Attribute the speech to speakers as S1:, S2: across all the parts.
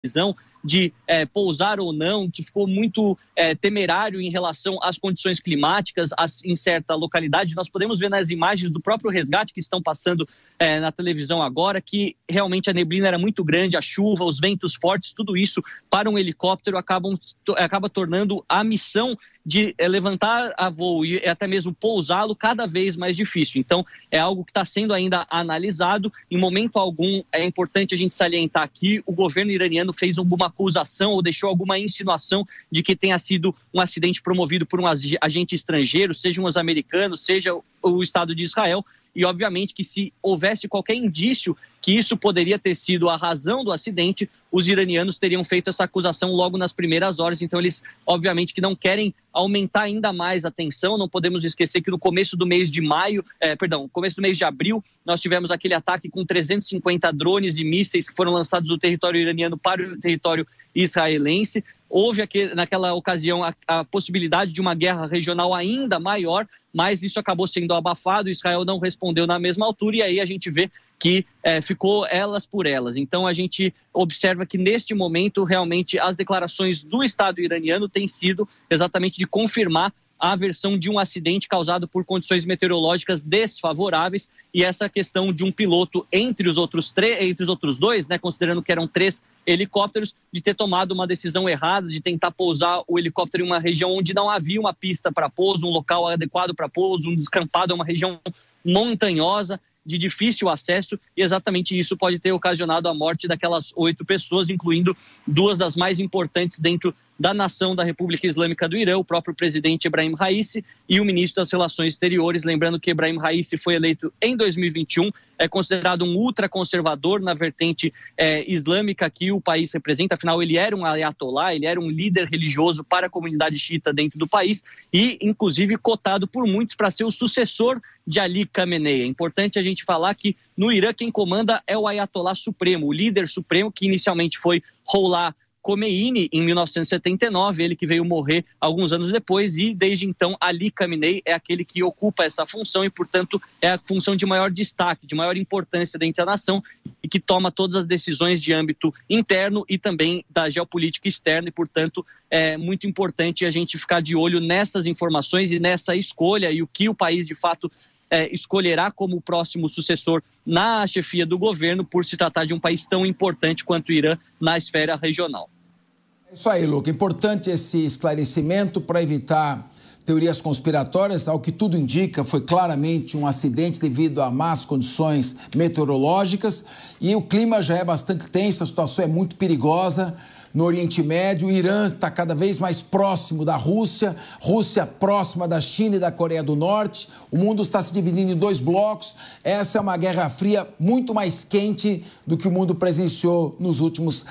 S1: decisão de pousar ou não, que ficou muito temerário em relação às condições climáticas em certa localidade. Nós podemos ver nas imagens do próprio resgate que estão passando na televisão agora, que realmente a neblina era muito grande, a chuva, os ventos fortes, tudo isso para um helicóptero acaba tornando a missão de levantar a voo e até mesmo pousá-lo cada vez mais difícil. Então, é algo que está sendo ainda analisado. Em momento algum, é importante a gente salientar aqui, o governo iraniano fez alguma acusação ou deixou alguma insinuação de que tenha sido um acidente promovido por um agente estrangeiro, sejam os americanos, seja o Estado de Israel. E, obviamente, que se houvesse qualquer indício que isso poderia ter sido a razão do acidente, os iranianos teriam feito essa acusação logo nas primeiras horas. Então, eles, obviamente, que não querem aumentar ainda mais a tensão. Não podemos esquecer que no começo do mês de começo do mês de abril, nós tivemos aquele ataque com 350 drones e mísseis que foram lançados do território iraniano para o território israelense. Houve naquela ocasião a possibilidade de uma guerra regional ainda maior, mas isso acabou sendo abafado, Israel não respondeu na mesma altura e aí a gente vê que ficou elas por elas. Então a gente observa que neste momento realmente as declarações do Estado iraniano têm sido exatamente de confirmar a versão de um acidente causado por condições meteorológicas desfavoráveis e essa questão de um piloto entre os outros dois, né, considerando que eram 3 helicópteros, de ter tomado uma decisão errada, de tentar pousar o helicóptero em uma região onde não havia uma pista para pouso, um local adequado para pouso, um descampado, uma região montanhosa, de difícil acesso, e exatamente isso pode ter ocasionado a morte daquelas 8 pessoas, incluindo 2 das mais importantes dentro da nação da República Islâmica do Irã, o próprio presidente Ebrahim Raisi e o ministro das Relações Exteriores. Lembrando que Ebrahim Raisi foi eleito em 2021, é considerado um ultraconservador na vertente islâmica que o país representa, afinal ele era um ayatollah, ele era um líder religioso para a comunidade xiita dentro do país e inclusive cotado por muitos para ser o sucessor de Ali Khamenei. É importante a gente falar que no Irã quem comanda é o ayatollah supremo, o líder supremo que inicialmente foi Rouhollah Khomeini, em 1979, ele que veio morrer alguns anos depois, e desde então Ali Khamenei é aquele que ocupa essa função e, portanto, é a função de maior destaque, de maior importância dentro da nação e que toma todas as decisões de âmbito interno e também da geopolítica externa e, portanto, é muito importante a gente ficar de olho nessas informações e nessa escolha e o que o país, de fato, escolherá como próximo sucessor na chefia do governo, por se tratar de um país tão importante quanto o Irã na esfera regional.
S2: É isso aí, Luca. Importante esse esclarecimento para evitar teorias conspiratórias. Ao que tudo indica, foi claramente um acidente devido a más condições meteorológicas e o clima já é bastante tenso, a situação é muito perigosa. No Oriente Médio, o Irã está cada vez mais próximo da Rússia, Rússia próxima da China e da Coreia do Norte. O mundo está se dividindo em 2 blocos. Essa é uma guerra fria muito mais quente do que o mundo presenciou nos últimos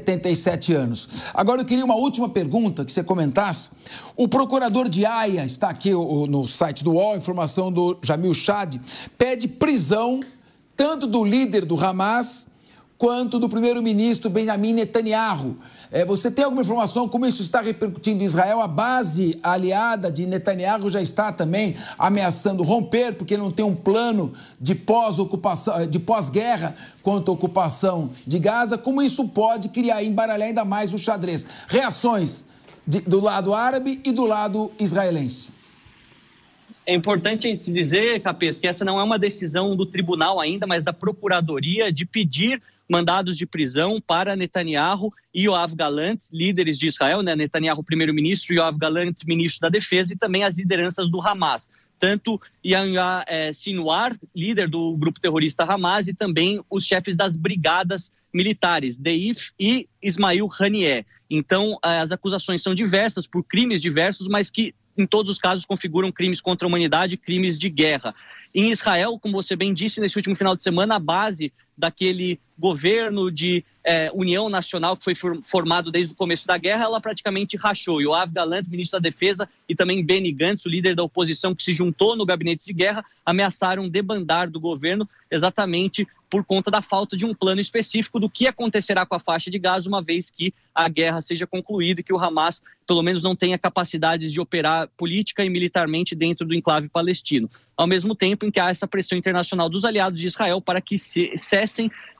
S2: 77 anos. Agora, eu queria uma última pergunta que você comentasse. O procurador de Haia, está aqui no site do UOL, informação do Jamil Chad, pede prisão tanto do líder do Hamas quanto do primeiro-ministro Benjamin Netanyahu. Você tem alguma informação como isso está repercutindo em Israel? A base aliada de Netanyahu já está também ameaçando romper, porque não tem um plano de pós-ocupação, de pós-guerra quanto à ocupação de Gaza. Como isso pode embaralhar ainda mais o xadrez? Reações do lado árabe e do lado israelense.
S1: É importante dizer, Capês, que essa não é uma decisão do tribunal ainda, mas da Procuradoria de pedir mandados de prisão para Netanyahu e Yoav Gallant, líderes de Israel, né? Netanyahu, primeiro-ministro, e Yoav Gallant, ministro da Defesa, e também as lideranças do Hamas. Tanto Yahya Sinwar, líder do grupo terrorista Hamas, e também os chefes das brigadas militares, Deif e Ismail Haniyeh. Então, as acusações são diversas, por crimes diversos, mas que em todos os casos configuram crimes contra a humanidade, crimes de guerra. Em Israel, como você bem disse, nesse último final de semana, a base daquele governo de união nacional que foi formado desde o começo da guerra, ela praticamente rachou. Yoav Gallant, ministro da Defesa, e também Benny Gantz, o líder da oposição que se juntou no gabinete de guerra, ameaçaram debandar do governo exatamente por conta da falta de um plano específico do que acontecerá com a faixa de Gaza, uma vez que a guerra seja concluída e que o Hamas, pelo menos, não tenha capacidades de operar política e militarmente dentro do enclave palestino. Ao mesmo tempo em que há essa pressão internacional dos aliados de Israel para que cessem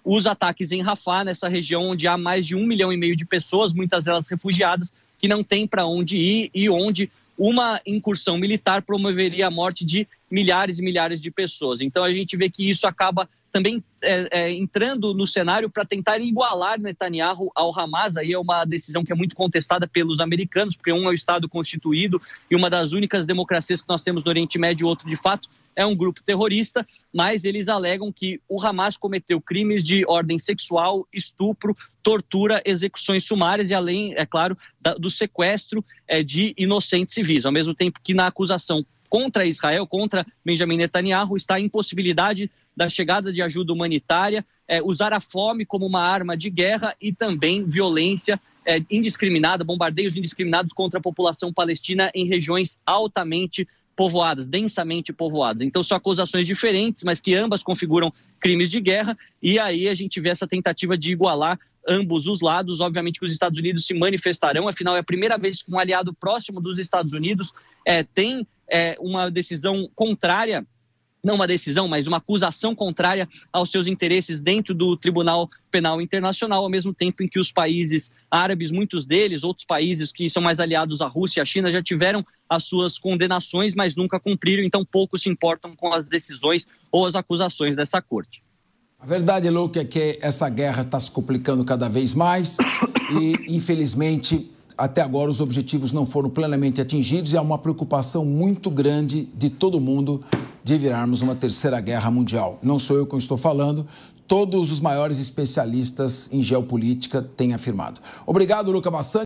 S1: os ataques em Rafah, nessa região onde há mais de 1,5 milhão de pessoas, muitas delas refugiadas, que não têm para onde ir e onde uma incursão militar promoveria a morte de milhares e milhares de pessoas. Então a gente vê que isso acaba também entrando no cenário para tentar igualar Netanyahu ao Hamas. Aí é uma decisão que é muito contestada pelos americanos, porque um é o Estado constituído e uma das únicas democracias que nós temos no Oriente Médio, outro de fato é um grupo terrorista, mas eles alegam que o Hamas cometeu crimes de ordem sexual, estupro, tortura, execuções sumárias e além, é claro, do sequestro de inocentes civis, ao mesmo tempo que na acusação contra Israel, contra Benjamin Netanyahu, está a impossibilidade da chegada de ajuda humanitária, usar a fome como uma arma de guerra e também violência indiscriminada, bombardeios indiscriminados contra a população palestina em regiões altamente povoadas, densamente povoadas. Então são acusações diferentes, mas que ambas configuram crimes de guerra, e aí a gente vê essa tentativa de igualar ambos os lados. Obviamente que os Estados Unidos se manifestarão, afinal é a primeira vez que um aliado próximo dos Estados Unidos tem uma decisão contrária, não uma decisão, mas uma acusação contrária aos seus interesses dentro do Tribunal Penal Internacional, ao mesmo tempo em que os países árabes, muitos deles, outros países que são mais aliados à Rússia e à China, já tiveram as suas condenações, mas nunca cumpriram, então poucos se importam com as decisões ou as acusações dessa corte.
S2: A verdade, Luke, é que essa guerra está se complicando cada vez mais e, infelizmente, até agora os objetivos não foram plenamente atingidos e há uma preocupação muito grande de todo mundo de virarmos uma terceira guerra mundial. Não sou eu que estou falando, todos os maiores especialistas em geopolítica têm afirmado. Obrigado, Luca Massani.